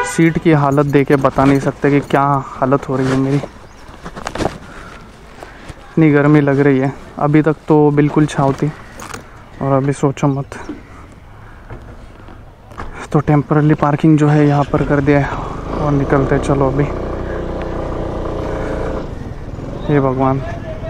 Seat की हालत देख के बता नहीं सकते कि क्या हालत हो रही है मेरी। इतनी गर्मी लग रही है। अभी तक तो बिल्कुल छाँव थी और अभी सोचो मत। तो टेम्पररी पार्किंग जो है यहाँ पर कर दिया है और निकलते चलो अभी। हे भगवान,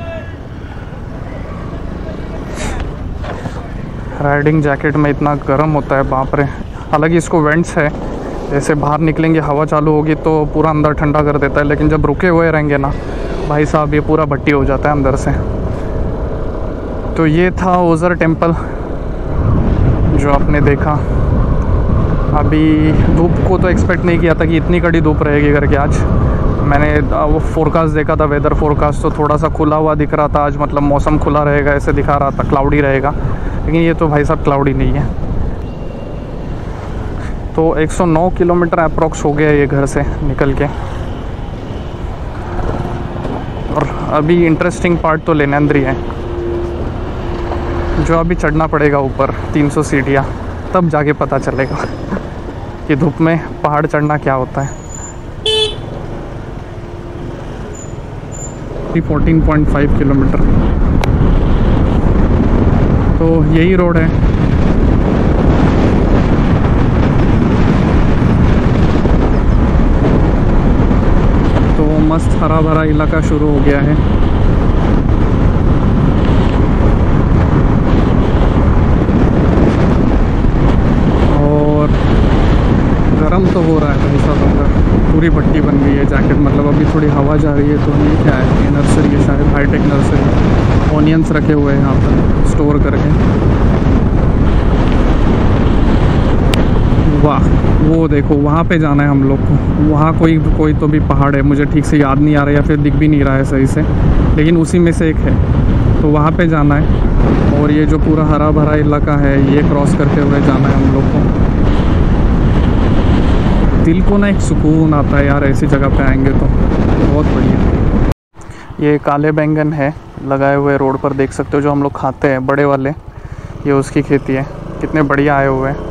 राइडिंग जैकेट में इतना गर्म होता है, बाप रे। हालांकि इसको वेंट्स है, जैसे बाहर निकलेंगे हवा चालू होगी तो पूरा अंदर ठंडा कर देता है, लेकिन जब रुके हुए रहेंगे ना भाई साहब ये पूरा भट्टी हो जाता है अंदर से। तो ये था ओज़र टेम्पल जो आपने देखा। अभी धूप को तो एक्सपेक्ट नहीं किया था कि इतनी कड़ी धूप रहेगी करके। आज मैंने वो फोरकास्ट देखा था, वेदर फोरकास्ट, तो थोड़ा सा खुला हुआ दिख रहा था आज, मतलब मौसम खुला रहेगा ऐसे दिखा रहा था, क्लाउडी रहेगा। लेकिन ये तो भाई साहब क्लाउडी नहीं है। तो 109 किलोमीटर अप्रॉक्स हो गया ये घर से निकल के। और अभी इंटरेस्टिंग पार्ट तो लेनेंद्री है, जो अभी चढ़ना पड़ेगा ऊपर 300 सीढ़ियाँ, तब जाके पता चलेगा कि धूप में पहाड़ चढ़ना क्या होता है। 14.5 किलोमीटर तो यही रोड है। तो मस्त हरा भरा इलाका शुरू हो गया है। और गर्म तो हो रहा है भाई साहब, अंदर पूरी भट्टी बन गई है जैकेट, मतलब अभी थोड़ी हवा जा रही है। तो ये क्या है, ये नर्सरी है शायद, हाईटेक नर्सरी। ऑनियंस रखे हुए हैं यहाँ पर स्टोर करके। वाह, वो देखो वहाँ पे जाना है हम लोग को। वहाँ कोई तो भी पहाड़ है, मुझे ठीक से याद नहीं आ रहा या फिर दिख भी नहीं रहा है सही से, लेकिन उसी में से एक है। तो वहाँ पे जाना है और ये जो पूरा हरा भरा इलाका है ये क्रॉस करते हुए जाना है हम लोग को। दिल को ना एक सुकून आता है यार, ऐसी जगह पे आएंगे तो बहुत बढ़िया। ये काले बैंगन है लगाए हुए रोड पर, देख सकते हो, जो हम लोग खाते हैं बड़े वाले, ये उसकी खेती है। कितने बढ़िया आए हुए हैं।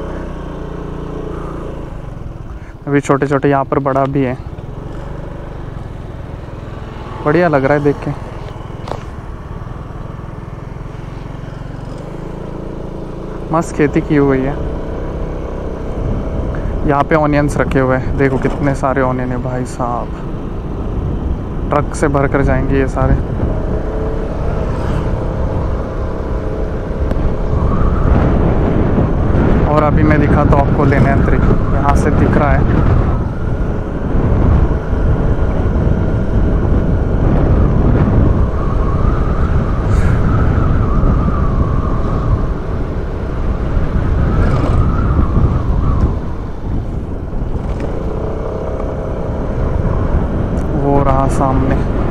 अभी छोटे छोटे यहाँ पर बड़ा भी है, बढ़िया लग रहा है देख के। मस्त खेती की हुई है। यहाँ पे ऑनियंस रखे हुए हैं, देखो कितने सारे ऑनियन है भाई साहब। ट्रक से भर कर जाएंगे ये सारे। और अभी मैं दिखाता हूँ आपको लेनेंद्री, यहाँ से दिख रहा है। वो रहा सामने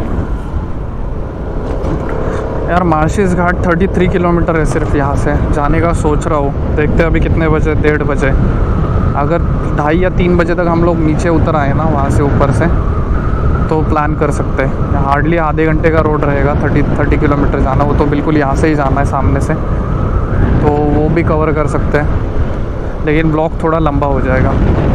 यार। मार्शिस घाट 33 किलोमीटर है सिर्फ यहाँ से। जाने का सोच रहा हूँ, देखते हैं अभी कितने बजे, 1:30 बजे। अगर 2:30 या 3 बजे तक हम लोग नीचे उतर आए ना वहाँ से ऊपर से, तो प्लान कर सकते हैं। हार्डली आधे घंटे का रोड रहेगा, 30 किलोमीटर जाना। वो तो बिल्कुल यहाँ से ही जाना है सामने से, तो वो भी कवर कर सकते हैं, लेकिन ब्लॉक थोड़ा लंबा हो जाएगा।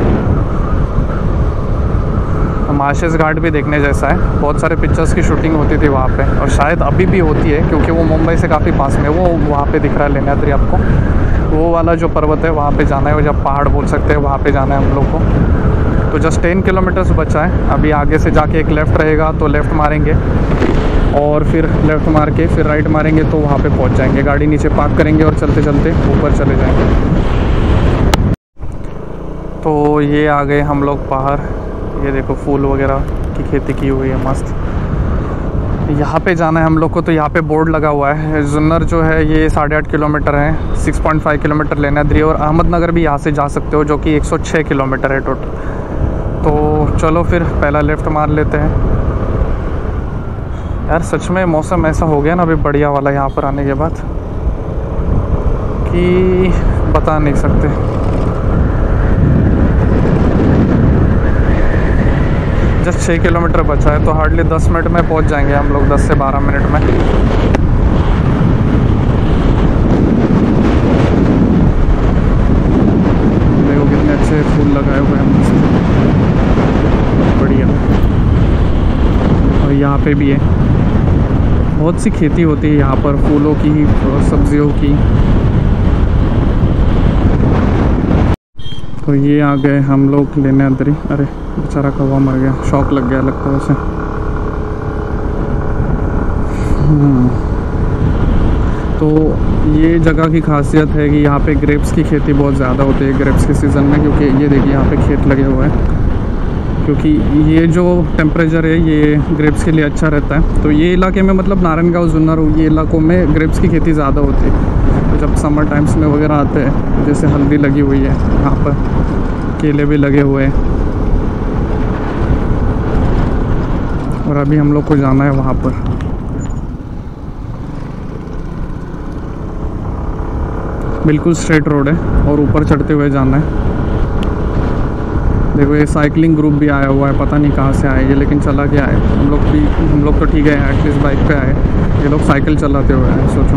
मार्शिस घाट भी देखने जैसा है, बहुत सारे पिक्चर्स की शूटिंग होती थी वहाँ पे, और शायद अभी भी होती है क्योंकि वो मुंबई से काफ़ी पास में है। वो वहाँ पे दिख रहा है लेनेंद्री आपको, वो वाला जो पर्वत है वहाँ पे जाना है, वो जब पहाड़ बोल सकते हैं वहाँ पे जाना है हम लोग को। तो जस्ट 10 किलोमीटर्स बचा है। अभी आगे से जाके एक लेफ़्ट रहेगा तो लेफ़्ट मारेंगे, और फिर लेफ़्ट मार के फिर राइट मारेंगे तो वहाँ पे पहुँच जाएंगे। गाड़ी नीचे पार्क करेंगे और चलते चलते ऊपर चले जाएंगे। तो ये आ गए हम लोग बाहर। ये देखो फूल वगैरह की खेती की हुई है मस्त। यहाँ पे जाना है हम लोग को, तो यहाँ पे बोर्ड लगा हुआ है। जुन्नर जो है ये 8.5 किलोमीटर है, 6.5 किलोमीटर लेनेंद्री। और अहमदनगर भी यहाँ से जा सकते हो, जो कि 106 किलोमीटर है टोटल। तो चलो फिर पहला लेफ़्ट मार लेते हैं। यार सच में मौसम ऐसा हो गया ना अभी बढ़िया वाला यहाँ पर आने के बाद, कि बता नहीं सकते। जस्ट 6 किलोमीटर बचा है, तो हार्डली 10 मिनट में पहुंच जाएंगे हम लोग, 10 से 12 मिनट में। देखो कितने अच्छे फूल लगाए हुए हैं। यहाँ पे भी है, बहुत सी खेती होती है यहाँ पर, फूलों की और सब्जियों की। तो ये आ गए हम लोग लेने अंदर ही। अरे बेचारा कौवा मर गया, शौक लग गया लगता है उसे। तो ये जगह की खासियत है कि यहाँ पे ग्रेप्स की खेती बहुत ज़्यादा होती है ग्रेप्स के सीज़न में, क्योंकि ये देखिए यहाँ पे खेत लगे हुए हैं। क्योंकि ये जो टेम्परेचर है ये ग्रेप्स के लिए अच्छा रहता है। तो ये इलाके में मतलब नारायणगांव, जुन्नर, ये इलाकों में ग्रेप्स की खेती ज़्यादा होती है। तो जब समर टाइम्स में वगैरह आते हैं, जैसे हल्दी लगी हुई है यहाँ पर, केले भी लगे हुए हैं, और अभी हम लोग को जाना है वहाँ पर। बिल्कुल स्ट्रेट रोड है और ऊपर चढ़ते हुए जाना है। देखो ये साइकिलिंग ग्रुप भी आया हुआ है, पता नहीं कहाँ से आए ये, लेकिन चला गया है। हम लोग तो ठीक है एटलीस्ट बाइक पे आए, ये लोग साइकिल चलाते हुए आए, सोचो।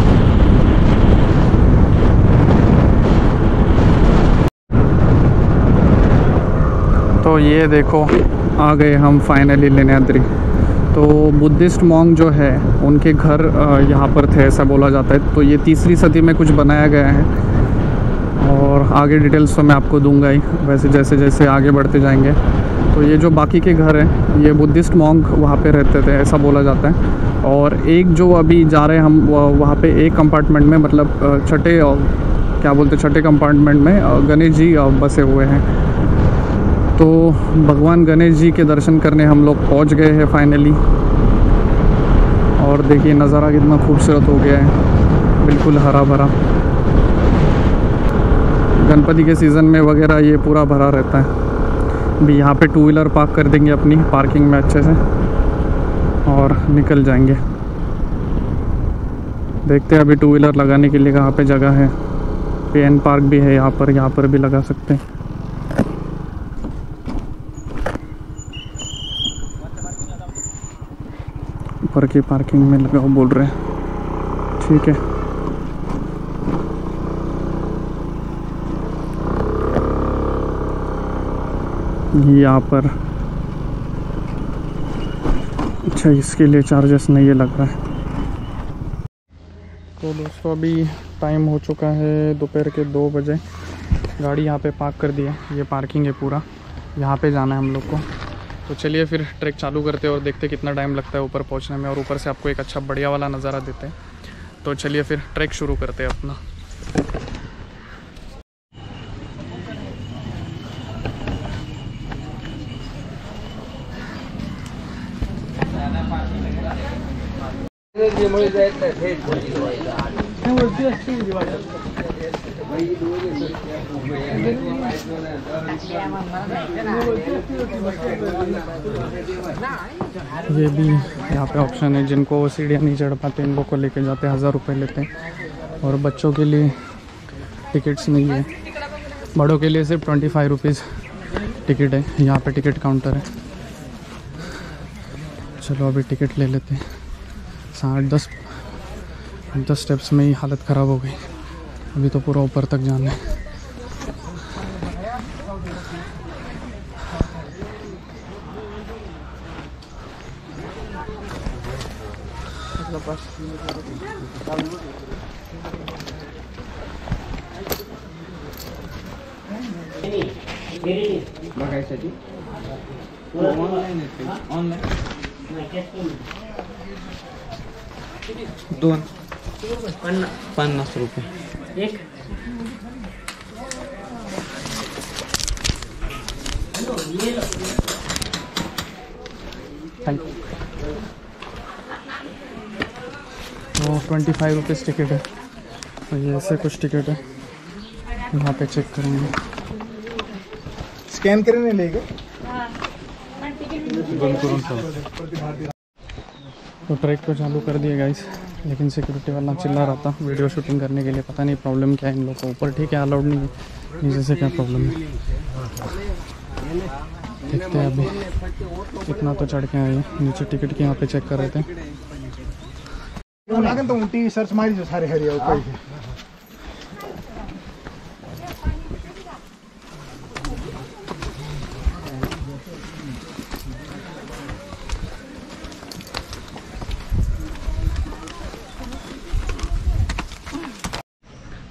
तो ये देखो आ गए हम फाइनली लेण्याद्री। तो बुद्धिस्ट मॉन्ग जो है उनके घर यहाँ पर थे ऐसा बोला जाता है। तो ये 3री सदी में कुछ बनाया गया है, और आगे डिटेल्स तो मैं आपको दूंगा ही वैसे जैसे जैसे आगे बढ़ते जाएंगे। तो ये जो बाकी के घर हैं ये बुद्धिस्ट मॉन्ग वहाँ पे रहते थे ऐसा बोला जाता है। और एक जो अभी जा रहे हैं हम वहाँ पे एक कंपार्टमेंट में, मतलब छठे कंपार्टमेंट में गणेश जी बसे हुए हैं। तो भगवान गणेश जी के दर्शन करने हम लोग पहुंच गए हैं फाइनली। और देखिए नज़ारा कितना खूबसूरत हो गया है, बिल्कुल हरा भरा। गणपति के सीज़न में वगैरह ये पूरा भरा रहता है। अभी यहाँ पे 2 व्हीलर पार्क कर देंगे अपनी पार्किंग में अच्छे से और निकल जाएंगे। देखते हैं अभी 2 व्हीलर लगाने के लिए कहाँ पे जगह है। पेन पार्क भी है यहाँ पर भी लगा सकते हैं। ऊपर की पार्किंग में लगाओ बोल रहे हैं, ठीक है। यहाँ पर अच्छा इसके लिए चार्जेस नहीं है लग रहा है। तो दोस्तों अभी टाइम हो चुका है दोपहर के 2 बजे। गाड़ी यहाँ पे पार्क कर दी है, ये पार्किंग है पूरा, यहाँ पे जाना है हम लोग को। तो चलिए फिर ट्रैक चालू करते हैं और देखते हैं कितना टाइम लगता है ऊपर पहुंचने में, और ऊपर से आपको एक अच्छा बढ़िया वाला नज़ारा देते हैं। तो चलिए फिर ट्रैक शुरू करते हैं अपना। ये भी यहाँ पे ऑप्शन है, जिनको सीढ़ियाँ नहीं चढ़ पाते इन लोग को लेके जाते हैं, 1000 रुपये लेते हैं। और बच्चों के लिए टिकट्स नहीं है, बड़ों के लिए सिर्फ 25 रुपीज़ टिकट है। यहाँ पे टिकट काउंटर है। चलो अभी टिकट ले लेते हैं। 10 स्टेप्स में ही हालत ख़राब हो गई, अभी तो पूरा ऊपर तक जाना है। बघायसाठी ऑनलाईन 50 रुपये एक। Thank you. तो 25 रुपीज़ टिकट है। तो ये ऐसे कुछ टिकट है, यहाँ पे चेक करेंगे। स्कैन करने लेगा तो ट्रैक तो चालू कर दिए गाइस, लेकिन सिक्योरिटी वाला चिल्ला रहा था वीडियो शूटिंग करने के लिए। पता नहीं प्रॉब्लम क्या है इन लोगों को। ऊपर ठीक है अलाउड नहीं है, नीचे से क्या प्रॉब्लम है देखते हैं। अभी कितना तो चढ़ के आए हैं, नीचे टिकट के यहाँ पे चेक कर रहे थे। सर्च मारी सारे हरिया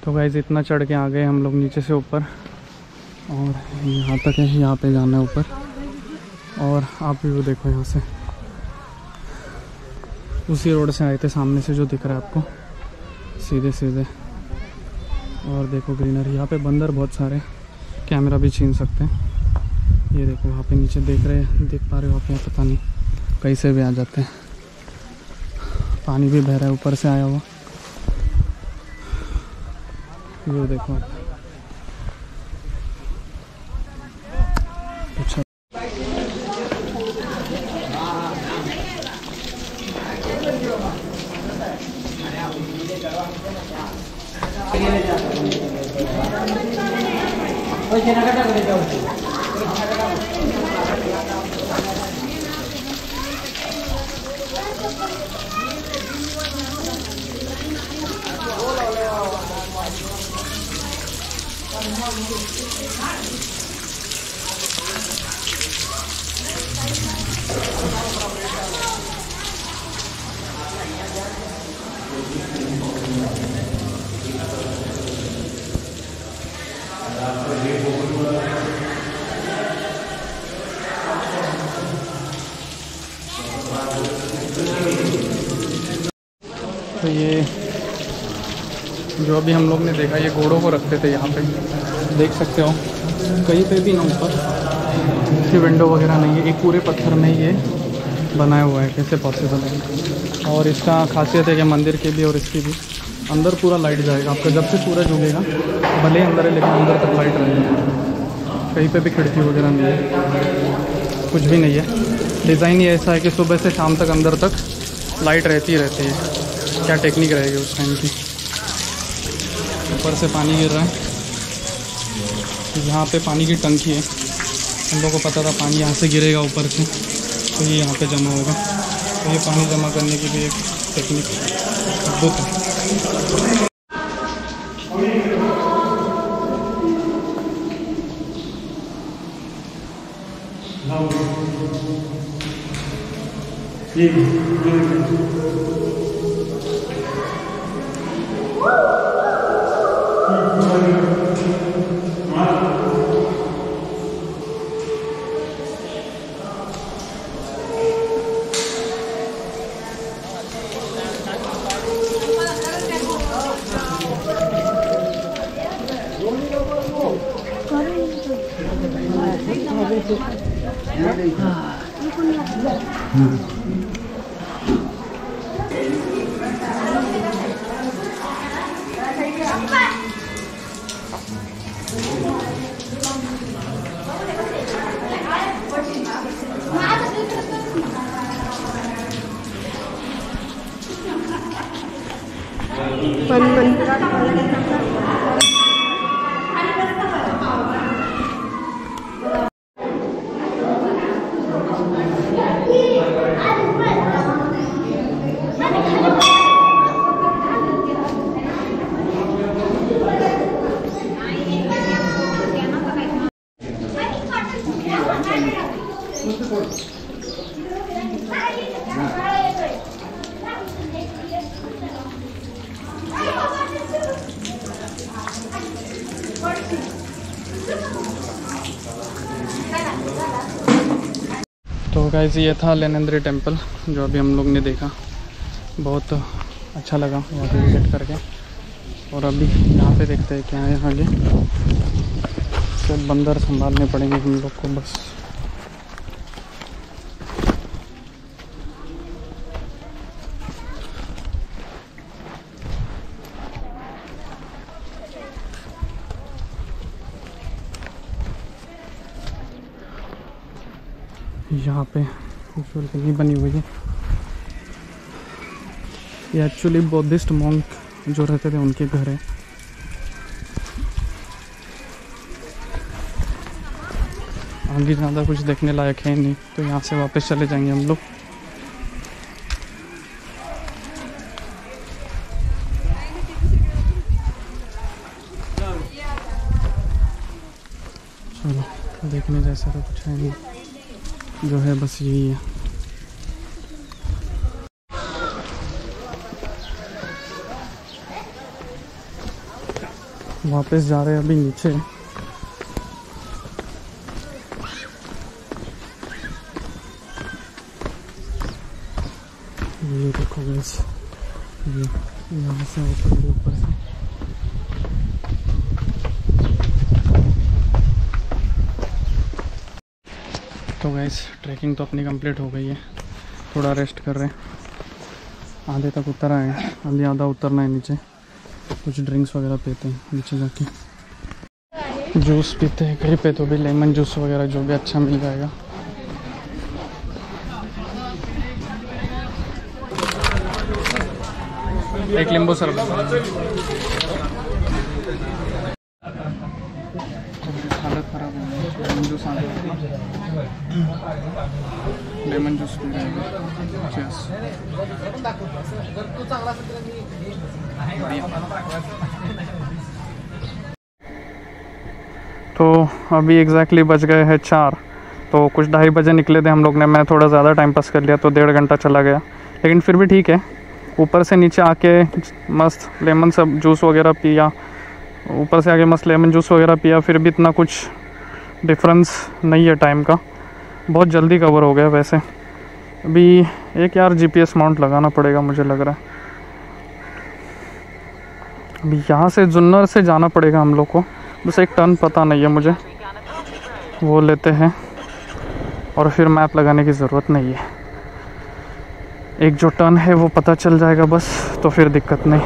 तो गाइस इतना चढ़ के आ गए हम लोग नीचे से ऊपर, और यहाँ तक है, यहाँ पे जाना है ऊपर। और आप भी वो देखो यहाँ से, उसी रोड से आए थे, सामने से जो दिख रहा है आपको सीधे सीधे। और देखो ग्रीनरी, यहाँ पे बंदर बहुत सारे, कैमरा भी छीन सकते हैं। ये देखो वहाँ पे नीचे देख पा रहे हो आप, यहाँ पता नहीं कैसे भी आ जाते हैं। पानी भी बह रहा है ऊपर से आया हुआ, ये देखो। अच्छा तो ये जो अभी हम लोग ने देखा, ये घोड़ों को रखते थे यहाँ पे, देख सकते हो। कहीं पे भी ना ऊपर इसकी विंडो वगैरह नहीं है, एक पूरे पत्थर में ही ये बनाया हुआ है, कैसे पॉसिबल है। और इसका खासियत है कि मंदिर की भी और इसकी भी, अंदर पूरा लाइट जाएगा आपका, जब से सूरज उगेगा, भले ही अंदर है लेकिन अंदर तक लाइट रहेगी। कहीं पे भी खिड़की वगैरह नहीं है, कुछ भी नहीं है। डिज़ाइन ही ऐसा है कि सुबह से शाम तक अंदर तक लाइट रहती है। क्या टेक्निक रहेगी उस टाइम की। ऊपर से पानी गिर रहा है, यहाँ पे पानी की टंकी है, हम लोगों को पता था पानी यहाँ से गिरेगा ऊपर से, तो ये यहाँ पे जमा होगा। तो ये पानी जमा करने की भी एक टेक्निक अद्भुत है। तो गाइस ये था लेनेंद्री टेम्पल जो अभी हम लोग ने देखा, बहुत अच्छा लगा यहाँ पे विजिट करके। और अभी यहाँ पे देखते हैं क्या है आगे। सब बंदर संभालने पड़ेंगे हम लोग को बस। यहाँ पे नहीं बनी हुई है, ये एक्चुअली बौद्धिस्ट मॉन्क जो रहते थे उनके घर है। आगे ज़्यादा कुछ देखने लायक है नहीं, तो यहाँ से वापस चले जाएंगे हम लोग। चलो, देखने जैसा तो कुछ है नहीं, जो है बस यही है। वापस जा रहे हैं अभी नीचे। ये देखो गाइस, ये यहाँ से ऊपर से तो गाइस ट्रैकिंग तो अपनी कंप्लीट हो गई है। थोड़ा रेस्ट कर रहे हैं। आधे तक उतर आए हैं, अभी आधा उतरना है नीचे। कुछ ड्रिंक्स वगैरह पीते हैं नीचे जाके। जूस पीते हैं कहीं पे तो भी लेमन जूस वगैरह जो भी अच्छा मिल जाएगा। एक नींबू शरबत। हालत खराब है, लेमन जूस आ गया। लेमन जूस पी रहे हैं। चीयर्स। तो अभी एग्जैक्टली बज गए हैं 4। तो कुछ 2:30 बजे निकले थे हम लोग ने। मैं थोड़ा ज़्यादा टाइम पास कर लिया तो 1.5 घंटा चला गया, लेकिन फिर भी ठीक है। ऊपर से नीचे आके मस्त लेमन सब जूस वगैरह पिया, ऊपर से आके मस्त लेमन जूस वगैरह पिया। फिर भी इतना कुछ डिफरेंस नहीं है टाइम का, बहुत जल्दी कवर हो गया। वैसे अभी एक यार GPS माउंट लगाना पड़ेगा मुझे लग रहा है। अभी यहाँ से जुन्नर से जाना पड़ेगा हम लोग को, बस एक टर्न पता नहीं है मुझे, वो लेते हैं और फिर मैप लगाने की ज़रूरत नहीं है। एक जो टर्न है वो पता चल जाएगा बस, तो फिर दिक्कत नहीं।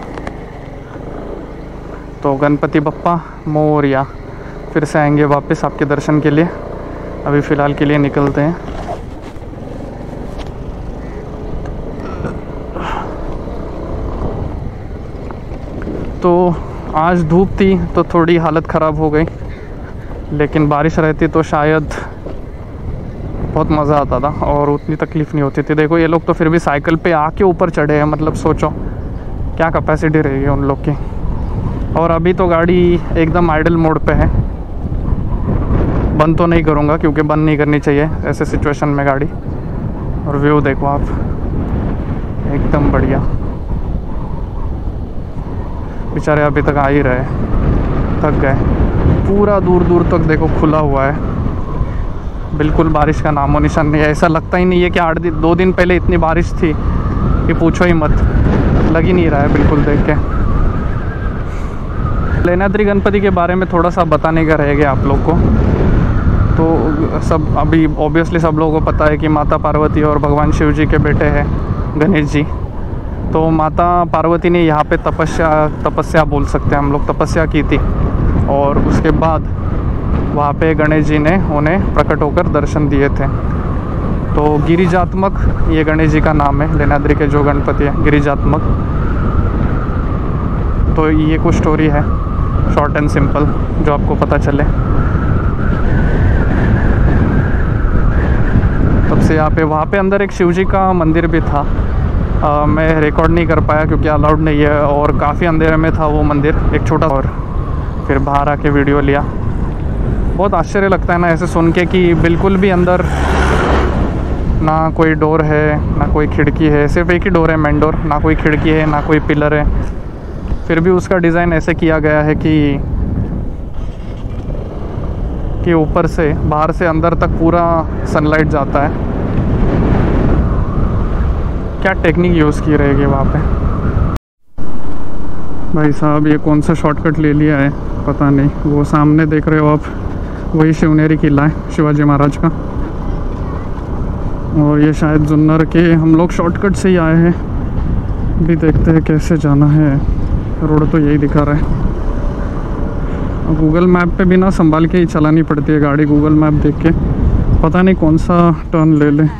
तो गणपति बप्पा मोरिया, फिर से आएंगे वापस आपके दर्शन के लिए। अभी फ़िलहाल के लिए निकलते हैं। तो आज धूप थी तो थोड़ी हालत ख़राब हो गई, लेकिन बारिश रहती तो शायद बहुत मज़ा आता था और उतनी तकलीफ़ नहीं होती थी। देखो ये लोग तो फिर भी साइकिल पे आके ऊपर चढ़े हैं, मतलब सोचो क्या कैपेसिटी रहेगी उन लोग की। और अभी तो गाड़ी एकदम आइडल मोड पे है। बंद तो नहीं करूँगा क्योंकि बंद नहीं करनी चाहिए ऐसे सिचुएशन में गाड़ी। और व्यू देखो आप, एकदम बढ़िया। बेचारे अभी तक आ ही रहे, थक गए। पूरा दूर दूर तक देखो खुला हुआ है, बिल्कुल बारिश का नामो निशान नहीं है। ऐसा लगता ही नहीं है कि 2 दिन पहले इतनी बारिश थी कि पूछो ही मत, लग ही नहीं रहा है बिल्कुल देख के। लेनाद्री गणपति के बारे में थोड़ा सा बताने का रहेगा आप लोग को। तो सब अभी ऑब्वियसली सब लोगों को पता है कि माता पार्वती और भगवान शिव जी के बेटे हैं गणेश जी। तो माता पार्वती ने यहाँ पे तपस्या बोल सकते हैं हम लोग, तपस्या की थी। और उसके बाद वहाँ पे गणेश जी ने उन्हें प्रकट होकर दर्शन दिए थे। तो गिरिजात्मक ये गणेश जी का नाम है, लेनाद्री के जो गणपति है गिरिजात्मक। तो ये कुछ स्टोरी है शॉर्ट एंड सिंपल जो आपको पता चले। तब से यहाँ पे वहाँ पे अंदर एक शिव जी का मंदिर भी था। मैं रिकॉर्ड नहीं कर पाया क्योंकि अलाउड नहीं है और काफ़ी अंधेरे में था वो मंदिर, एक छोटा। और फिर बाहर आके वीडियो लिया। बहुत आश्चर्य लगता है ना ऐसे सुन के कि बिल्कुल भी अंदर ना कोई डोर है ना कोई खिड़की है, सिर्फ एक ही डोर है मेन डोर, ना कोई खिड़की है ना कोई पिलर है। फिर भी उसका डिज़ाइन ऐसे किया गया है कि ऊपर से बाहर से अंदर तक पूरा सनलाइट जाता है। क्या टेक्निक यूज़ की रहेगी वहाँ पे। भाई साहब ये कौन सा शॉर्टकट ले लिया है पता नहीं। वो सामने देख रहे हो आप, वही शिवनेरी किला है शिवाजी महाराज का। और ये शायद जुन्नर के हम लोग शॉर्टकट से ही आए हैं। अभी देखते हैं कैसे जाना है। रोड तो यही दिखा रहा है। गूगल मैप पे भी ना संभाल के ही चलानी पड़ती है गाड़ी, गूगल मैप देख के। पता नहीं कौन सा टर्न ले ले।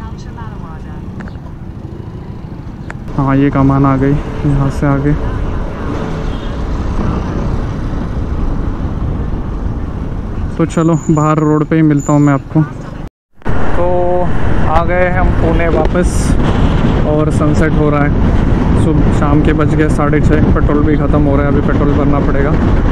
हाँ ये कमान आ गई, यहाँ से आगे। तो चलो बाहर रोड पे ही मिलता हूँ मैं आपको। तो आ गए हैं हम पुणे वापस और सनसेट हो रहा है। सुबह शाम के बज गए 6:30। पेट्रोल भी ख़त्म हो रहा है, अभी पेट्रोल भरना पड़ेगा।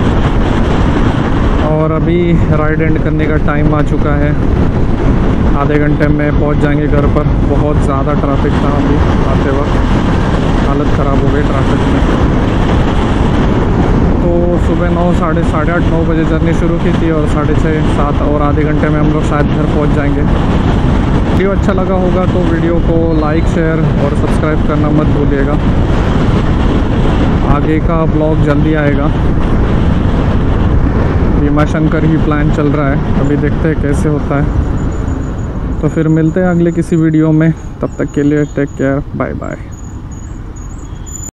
और अभी राइड एंड करने का टाइम आ चुका है। आधे घंटे में पहुंच जाएंगे घर पर। बहुत ज़्यादा ट्रैफिक था अभी आते वक्त, हालत ख़राब हो गई ट्रैफिक में। तो सुबह 9 साढ़े 8 9 बजे जर्नी शुरू की थी और 6:30 7 और आधे घंटे में हम लोग शायद घर पहुंच जाएंगे। वीडियो अच्छा लगा होगा तो वीडियो को लाइक शेयर और सब्सक्राइब करना मत भूलिएगा। आगे का ब्लॉग जल्दी आएगा। भीमा शंकर ही प्लान चल रहा है, अभी देखते हैं कैसे होता है। तो फिर मिलते हैं अगले किसी वीडियो में, तब तक के लिए टेक केयर, बाय बाय।